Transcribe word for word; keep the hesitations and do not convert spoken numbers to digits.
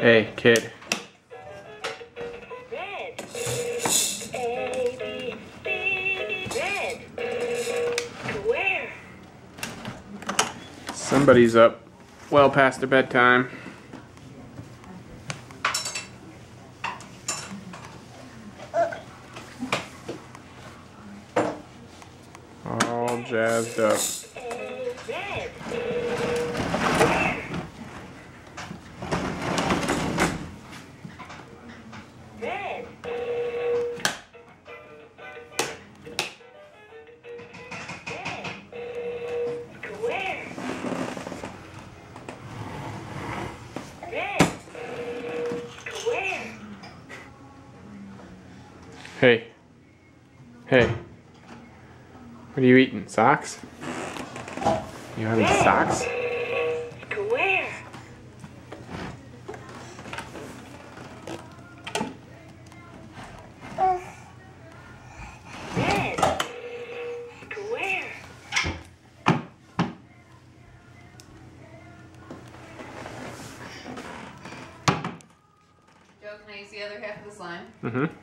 Hey, kid. Red. A, B, C, D. Red. Square. Somebody's up well past their bedtime. All jazzed up. A, red. Red. Red. Square. Red. Square. Hey. Hey. What are you eating? Socks? You having socks? Square. Red. Square. Joe, can I use the other half of the slime? Mm-hmm.